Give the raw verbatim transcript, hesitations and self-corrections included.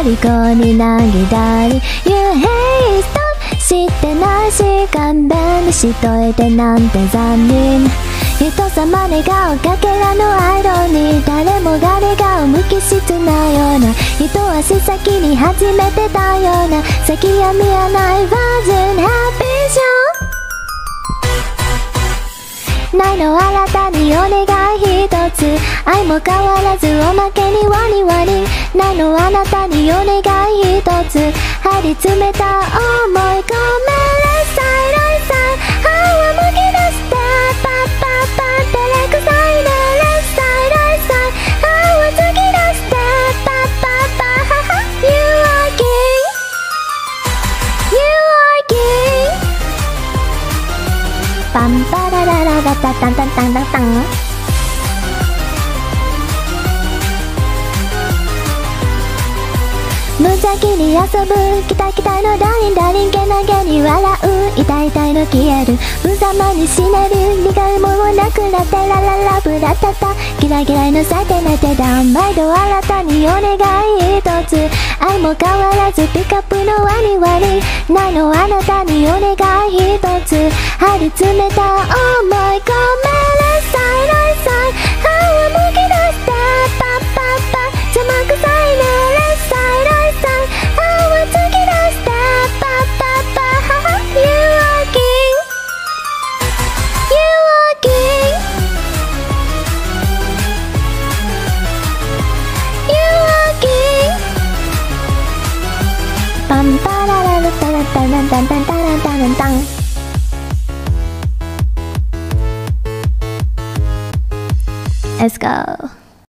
り子に投げたり You hate stop してないし勘弁にしといてなんて残忍人様願うかけらのアイロンに誰もが願う無機質なような一足先に始めてたような先は見えないバージンハッピーショーないの新たにお願い一つ愛も変わらずおまけにワニワニないのあなたにお願い一つ張り詰めた思い込めレッサイライサイ歯をむき出してパッパッパッ照れくさいねレッサイライサイ歯を突き出してパッパッパッハハ You are king You are king パンパララララタタンタンタンタンタン無邪気に遊ぶキタキタのダリンダリンけなげに笑う痛い痛いの消える無様に死ねる苦いもんなくなってラララブラタタギラギラのさてなてだ毎度新たにお願い一つ愛も変わらずピカップのワニワニないのあなたにお願い一つ張り詰めた思い込めレッサイライサイ歯をむき出してパッパッパ邪魔くさいねレッサイライサイ歯を突き出してパッパッパハハ You are king You are king You are king パンパラララタラタラタンタンタランタランタンLet's go